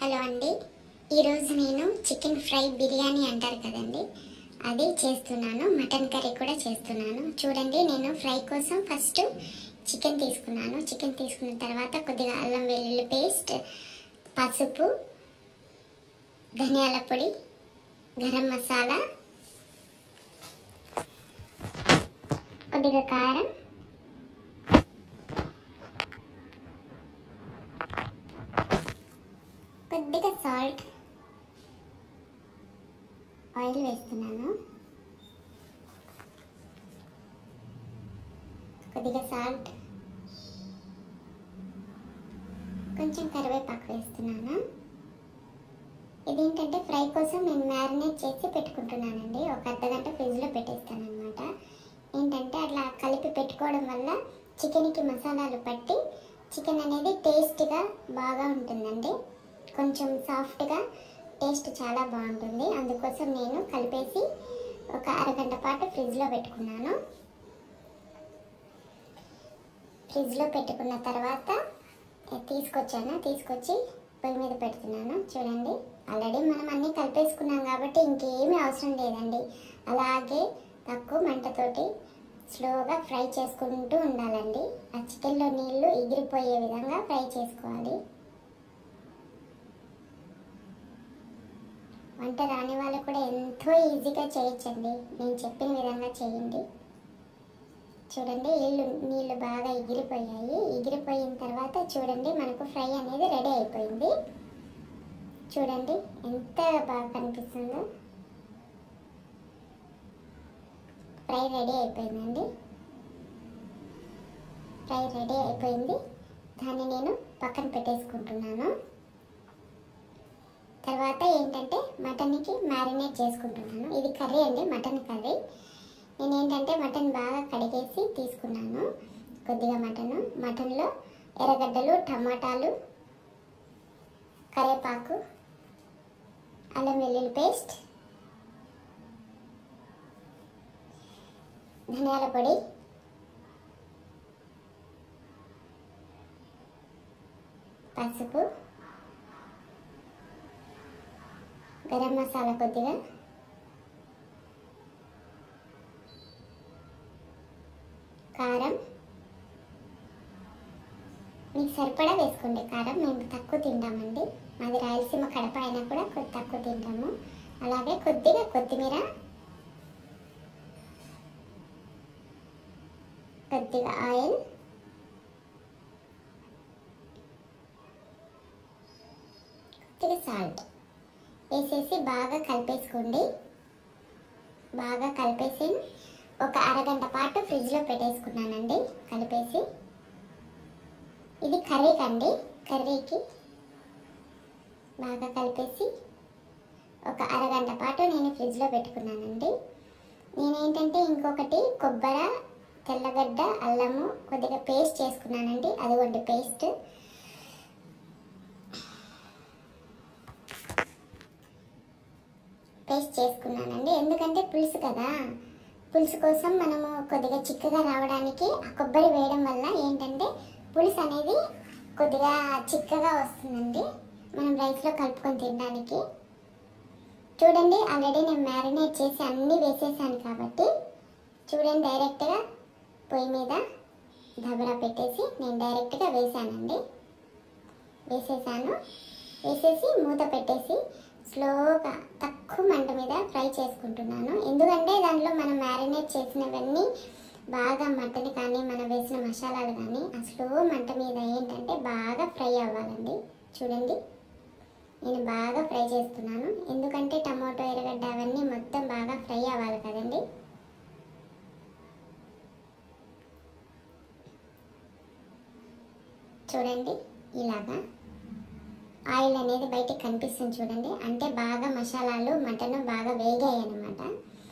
Hello అండి, ఈరోజు నేను చికెన్ ఫ్రై బిర్యానీ అంటారు కదండి, అది చేస్తున్నాను. మటన్ కర్రీ కూడా చేస్తున్నాను. చూడండి, నేను ఫ్రై కోసం ఫస్ట్ చికెన్ తీసుకున్నాను. చికెన్ తీసుకున్న తర్వాత కొద్దిగా అల్లం వెల్లుల్లి పేస్ట్, పసుపు, ధనియాల పొడి, గరం మసాలా, కొద్దిగా కారం, కొద్దిగా సాల్ట్, ఆయిల్ వేస్తున్నాను. కొద్దిగా సాల్ట్, కొంచెం కరివేపాకు వేస్తున్నాను. ఇదేంటంటే ఫ్రై కోసం నేను మ్యారినేట్ చేసి పెట్టుకుంటున్నానండి. ఒక అర్ధగంట ఫ్రిడ్జ్లో పెట్టేస్తాను అనమాట. ఏంటంటే అట్లా కలిపి పెట్టుకోవడం వల్ల చికెన్కి మసాలాలు పట్టి చికెన్ అనేది టేస్ట్గా బాగా ఉంటుందండి. కొంచెం సాఫ్ట్గా టేస్ట్ చాలా బాగుంటుంది. అందుకోసం నేను కలిపేసి ఒక అరగంట పాటు ఫ్రిడ్జ్లో పెట్టుకున్నాను. ఫ్రిడ్జ్లో పెట్టుకున్న తర్వాత తీసుకొచ్చి పొయ్యి మీద పెడుతున్నాను. చూడండి, ఆల్రెడీ మనం అన్నీ కలిపేసుకున్నాం కాబట్టి ఇంకేమీ అవసరం లేదండి. అలాగే తక్కువ మంటతోటి స్లోగా ఫ్రై చేసుకుంటూ ఉండాలండి. ఆ చికెన్లో నీళ్లు ఎగిరిపోయే విధంగా ఫ్రై చేసుకోవాలి. వంట రాని వాళ్ళు కూడా ఎంతో ఈజీగా చేయొచ్చండి. నేను చెప్పిన విధంగా చేయండి. చూడండి, నీళ్ళు బాగా ఎగిరిపోయాయి. ఎగిరిపోయిన తర్వాత చూడండి, మనకు ఫ్రై అనేది రెడీ అయిపోయింది. చూడండి ఎంత బాగా కనిపిస్తుందో. ఫ్రై రెడీ అయిపోయిందండి. ఫ్రై రెడీ అయిపోయింది. దాన్ని నేను పక్కన పెట్టేసుకుంటున్నాను. తర్వాత ఏంటంటే మటన్కి మ్యారినేట్ చేసుకుంటున్నాను. ఇది కర్రీ అండి, మటన్ కర్రీ. నేను ఏంటంటే మటన్ బాగా కడిగేసి తీసుకున్నాను. కొద్దిగా మటన్లో ఎర్రగడ్డలు, టమాటాలు, కరివేపాకు, అల్లం వెల్లుల్లి పేస్ట్, ధనియాల పొడి, పసుపు, గరం మసాలా కొద్దిగా, కారం, మీకు సరిపడా వేసుకోండి కారం. మేము తక్కువ తింటామండి. మాది రాయలసీమ కడప అయినా కూడా కొద్ది తక్కువ తింటాము. అలాగే కొద్దిగా కొత్తిమీర, కొద్దిగా ఆయిల్, కొద్దిగా సాల్ట్ వేసేసి బాగా కలిపేసుకోండి. బాగా కలిపేసి ఒక అరగంట పాటు ఫ్రిడ్జ్లో పెట్టేసుకున్నానండి కలిపేసి. ఇది కర్రీకి బాగా కలిపేసి ఒక అరగంట పాటు నేను ఫ్రిడ్జ్లో పెట్టుకున్నానండి. నేనేంటంటే ఇంకొకటి కొబ్బరి, తెల్లగడ్డ, అల్లము కొద్దిగా పేస్ట్ చేసుకున్నానండి. అదిగోండి పేస్ట్. చేసుకున్నానండి. ఎందుకంటే పులుసు కదా, పులుసు కోసం మనము కొద్దిగా చిక్కగా రావడానికి ఆ కొబ్బరి వేయడం వల్ల ఏంటంటే పులుసు అనేది కొద్దిగా చిక్కగా వస్తుందండి మనం రైస్లో కలుపుకొని తినడానికి. చూడండి, ఆల్రెడీ నేను మ్యారినేట్ చేసి అన్నీ వేసేసాను కాబట్టి చూడండి, డైరెక్ట్గా పొయ్యి మీద దబరా పెట్టేసి నేను డైరెక్ట్గా వేసేసి మూత పెట్టేసి స్లోగా తక్కువ మంట మీద ఫ్రై చేసుకుంటున్నాను. ఎందుకంటే దాంట్లో మనం మ్యారినేట్ చేసినవన్నీ బాగా మటన్ కానీ మనం వేసిన మసాలాలు కానీ ఆ స్లో మంట మీద ఏంటంటే బాగా ఫ్రై అవ్వాలండి. చూడండి, నేను బాగా ఫ్రై చేస్తున్నాను. ఎందుకంటే టమాటో, ఎర్రగడ్డ అవన్నీ మొత్తం బాగా ఫ్రై అవ్వాలి కదండి. చూడండి, ఇలాగా ఆయిల్ అనేది బయటికి కనిపిస్తుంది. చూడండి, అంటే బాగా మసాలాలు మటన్ బాగా వేగాయి అన్నమాట.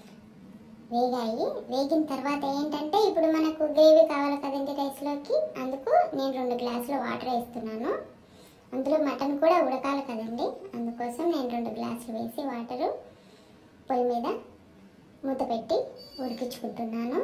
వేగిన తర్వాత ఏంటంటే ఇప్పుడు మనకు గ్రేవీ కావాలి కదండి రైస్లోకి. అందుకు నేను 2 గ్లాసులు వాటర్ వేస్తున్నాను. అందులో మటన్ కూడా ఉడకాలి కదండి, అందుకోసం నేను 2 గ్లాసులు వేసి వాటరు పొయ్యి మీద మూత పెట్టి ఉడికించుకుంటున్నాను.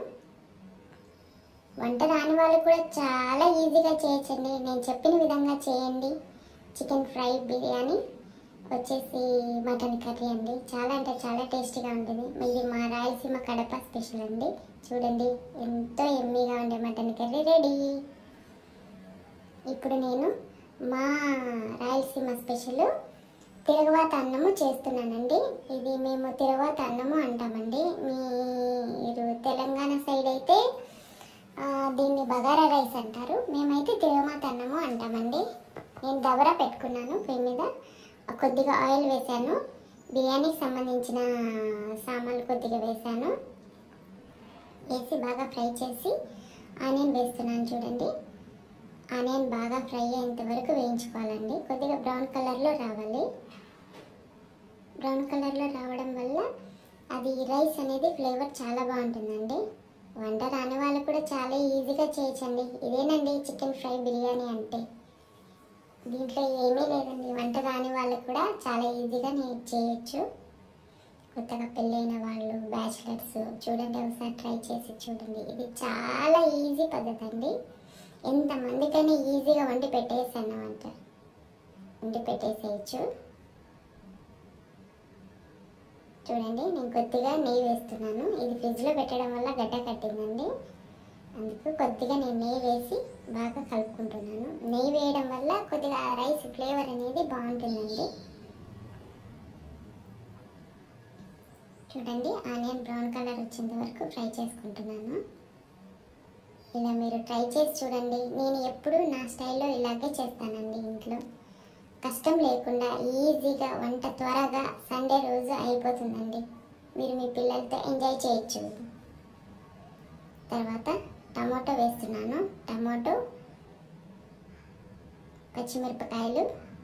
వంట రాని వాళ్ళు కూడా చాలా ఈజీగా చేయొచ్చండి. నేను చెప్పిన విధంగా చేయండి. చికెన్ ఫ్రై బిర్యానీ వచ్చేసి మటన్ కర్రీ అండి. చాలా అంటే చాలా టేస్టీగా ఉంటుంది. ఇది మా రాయలసీమ కడప స్పెషల్ అండి. చూడండి ఎంతో ఎమ్మీగా ఉండే మటన్ కర్రీ రెడీ. ఇప్పుడు నేను మా రాయలసీమ స్పెషల్ తిరగవాత అన్నము చేస్తున్నానండి. ఇది మేము తిరగవాత అన్నము అంటామండి. మీరు తెలంగాణ సైడ్ అయితే దీన్ని బగారా రైస్ అంటారు. మేమైతే తిరగవాత అన్నము అంటామండి. నేను దబరా పెట్టుకున్నాను పొయ్యి మీద, కొద్దిగా ఆయిల్ వేసాను, బిర్యానీకి సంబంధించిన సామాన్లు కొద్దిగా వేసాను. వేసి బాగా ఫ్రై చేసి ఆనియన్ వేస్తున్నాను. చూడండి ఆనియన్ బాగా ఫ్రై అయ్యేంత వరకు వేయించుకోవాలండి. కొద్దిగా బ్రౌన్ కలర్లో రావాలి. బ్రౌన్ కలర్లో రావడం వల్ల అది రైస్ అనేది ఫ్లేవర్ చాలా బాగుంటుందండి. వంట రాని వాళ్ళు కూడా చాలా ఈజీగా చేయొచ్చండి. ఇదేనండి చికెన్ ఫ్రై బిర్యానీ అంటే. దీంట్లో ఏమీ లేదండి. వంట రాని వాళ్ళు కూడా చాలా ఈజీగా చేయొచ్చు. కొత్తగా పెళ్ళైన వాళ్ళు, బ్యాచిలర్స్ చూడండి, ఒకసారి ట్రై చేసి చూడండి. ఇది చాలా ఈజీ పద్ధతి అండి. ఎంతమందికైనా ఈజీగా వండి పెట్టేసాను వండి పెట్టేసేయచ్చు. చూడండి నేను కొద్దిగా నెయ్యి వేస్తున్నాను. ఇది ఫ్రిడ్జ్లో పెట్టడం వల్ల గడ్డ కట్టిందండి. అందుకు కొద్దిగా నేను నెయ్యి వేసి బాగా కలుపుకుంటున్నాను. నెయ్యి వేయడం వల్ల కొద్దిగా రైస్ ఫ్లేవర్ అనేది బాగుంటుందండి. చూడండి ఆనియన్ బ్రౌన్ కలర్ వచ్చేంత వరకు ఫ్రై చేసుకుంటున్నాను. ఇలా మీరు ట్రై చేసి చూడండి. నేను ఎప్పుడు నా స్టైల్లో ఇలాగే చేస్తానండి. ఇంట్లో కష్టం లేకుండా ఈజీగా వంట త్వరగా సండే రోజు అయిపోతుందండి. మీరు మీ పిల్లలతో ఎంజాయ్ చేయొచ్చు. తర్వాత టమాటో వేస్తున్నాను. టమాటో, పచ్చిమిరపకాయలు,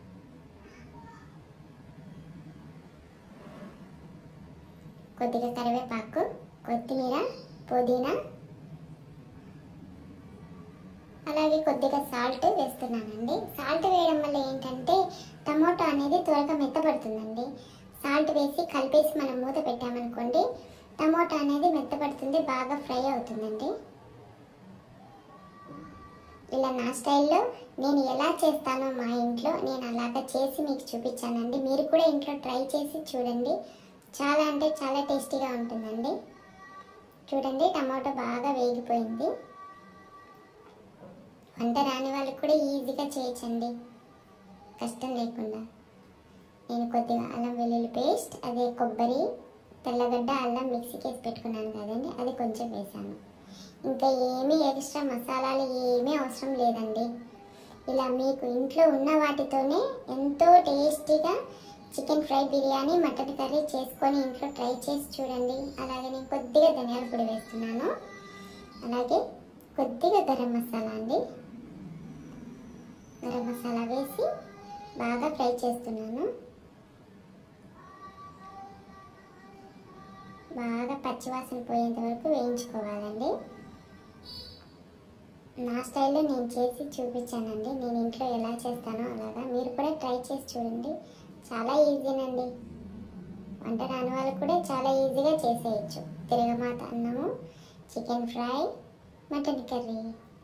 కొద్దిగా కరివేపాకు, కొత్తిమీర, పుదీనా, అలాగే కొద్దిగా సాల్ట్ వేస్తున్నానండి. సాల్ట్ వేయడం వల్ల ఏంటంటే టమాటో అనేది త్వరగా మెత్తపడుతుందండి. సాల్ట్ వేసి కలిపేసి మనం మూత పెట్టామనుకోండి, టమాటో అనేది మెత్తపడుతుంది, బాగా ఫ్రై అవుతుందండి. ఇలా నా స్టైల్లో నేను ఎలా చేస్తానో మా ఇంట్లో నేను అలాగా చేసి మీకు చూపించానండి. మీరు కూడా ఇంట్లో ట్రై చేసి చూడండి. చాలా అంటే చాలా టేస్టీగా ఉంటుందండి. చూడండి టమాటో బాగా వేగిపోయింది. వంట రాని వాళ్ళకి కూడా ఈజీగా చేయొచ్చండి, కష్టం లేకుండా. నేను కొద్దిగా అల్లం వెల్లుల్లి పేస్ట్, అదే కొబ్బరి, తెల్లగడ్డ, అల్లం మిక్సీకి వేసి పెట్టుకున్నాను కదండి, అది కొంచెం వేసాను. ఇంకా ఏమీ ఎక్స్ట్రా మసాలాలు ఏమీ అవసరం లేదండి. ఇలా మీకు ఇంట్లో ఉన్న వాటితోనే ఎంతో టేస్టీగా chicken fry biryani, mutton curry చేసుకొని ఇంట్లో ట్రై చేసి చూడండి. అలాగే నేను కొద్దిగా ధనియాల పొడి వేస్తున్నాను. అలాగే కొద్దిగా గరం మసాలా అండి. గరం మసాలా వేసి బాగా ఫ్రై చేస్తున్నాను. బాగా పచ్చివాసన పోయేంత వరకు వేయించుకోవాలండి. నా స్టైల్లో నేను చేసి చూపించానండి. నేను ఇంట్లో ఎలా చేస్తానో అలాగా మీరు కూడా ట్రై చేసి చూడండి. చాలా ఈజీనండి. వంట రాని వాళ్ళు కూడా చాలా ఈజీగా చేసేయచ్చు. తిరగమాత అన్నము, చికెన్ ఫ్రై, మటన్ కర్రీ.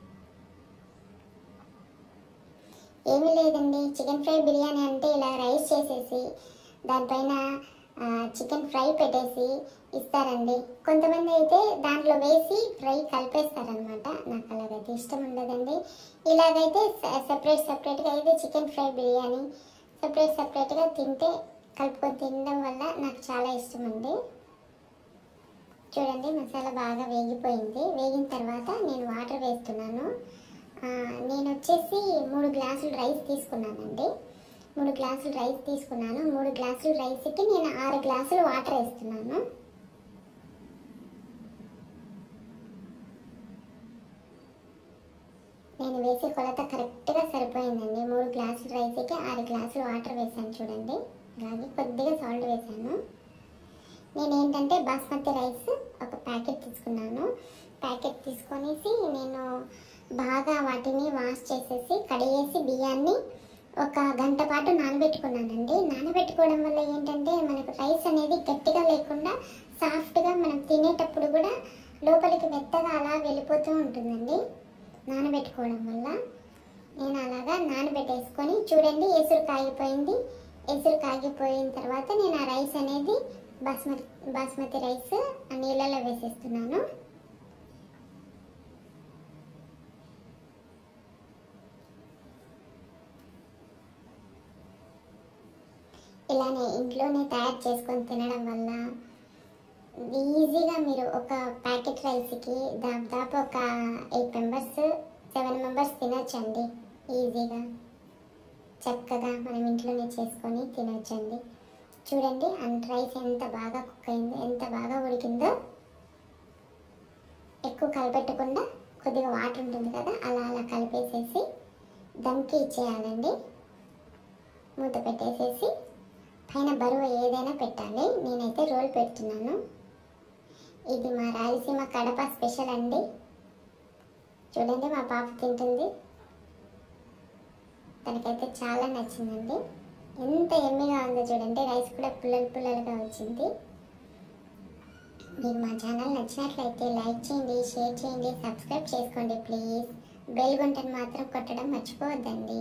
ఏమీ లేదండి. చికెన్ ఫ్రై బిర్యానీ అంటే ఇలా రైస్ చేసేసి దానిపైన చికెన్ ఫ్రై పెట్టేసి ఇస్తారండి. కొంతమంది అయితే దాంట్లో వేసి ఫ్రై కలిపేస్తారనమాట. నాకు అలాగైతే ఇష్టం ఉండదండి. ఇలాగైతే సపరేట్గా అయితే చికెన్ ఫ్రై బిర్యానీ సపరేట్గా తింటే కలుపుకొని తినడం వల్ల నాకు చాలా ఇష్టం అండి. చూడండి మసాలా బాగా వేగిపోయింది. వేగిన తర్వాత నేను వాటర్ వేస్తున్నాను. నేను వచ్చేసి 3 గ్లాసులు రైస్ తీసుకున్నానండి. 3 గ్లాసులు రైస్ తీసుకున్నాను. 3 గ్లాసులు రైస్కి నేను 6 గ్లాసులు వాటర్ వేస్తున్నాను. నేను వేసే కొలత కరెక్ట్గా సరిపోయిందండి. 3 గ్లాసులు రైస్కి 6 గ్లాసులు వాటర్ వేసాను చూడండి. అలాగే కొద్దిగా సాల్ట్ వేసాను. నేను ఏంటంటే బాస్మతి రైస్ ఒక ప్యాకెట్ తీసుకున్నాను. ప్యాకెట్ తీసుకొనేసి నేను బాగా వాటిని వాష్ చేసేసి కడిగేసి బియ్యాన్ని 1 గంట పాటు నానబెట్టుకున్నానండి. నానబెట్టుకోవడం వల్ల ఏంటంటే మనకు రైస్ అనేది గట్టిగా లేకుండా సాఫ్ట్గా మనం తినేటప్పుడు కూడా లోపలికి మెత్తగా అలా వెళ్ళిపోతూ ఉంటుందండి నానబెట్టుకోవడం వల్ల. నేను అలాగా నానబెట్టేసుకొని చూడండి ఎసురు కాగిపోయింది. ఎసురు కాగిపోయిన తర్వాత నేను ఆ రైస్ అనేది బాస్మతి రైస్ ఆ నీళ్ళలో వేసేస్తున్నాను. ఇలానే ఇంట్లోనే తయారు చేసుకొని తినడం వల్ల ఈజీగా మీరు ఒక ప్యాకెట్ రైస్కి దాదాపు ఒక 8 మెంబర్స్ 7 మెంబర్స్ తినొచ్చండి. ఈజీగా చక్కగా మనం ఇంట్లోనే చేసుకొని తినొచ్చండి. చూడండి రైస్ ఎంత బాగా కుక్ అయిందో, ఎంత బాగా ఉడికిందో. ఎక్కువ కలిపెట్టకుండా కొద్దిగా వాటర్ ఉంటుంది కదా, అలా అలా కలిపేసేసి దమ్కి ఇచ్చేయాలండి. మూత పెట్టేసేసి పైన బరువు ఏదైనా పెట్టాలి. నేనైతే రోల్ పెడుతున్నాను. ఇది మా రాయలసీమ కడప స్పెషల్ అండి. చూడండి మా పాప తింటుంది, తనకైతే చాలా నచ్చిందండి. ఎంత ఎమ్మిగా ఉందో చూడండి. రైస్ కూడా పుల్లలుగా వచ్చింది. మీకు మా ఛానల్ నచ్చినట్లయితే లైక్ చేయండి, షేర్ చేయండి, సబ్స్క్రైబ్ చేసుకోండి ప్లీజ్. బెల్ గంటను మాత్రం కొట్టడం మర్చిపోవద్దండి.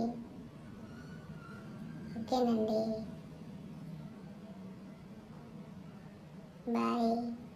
ఓకేనండి, బాయ్.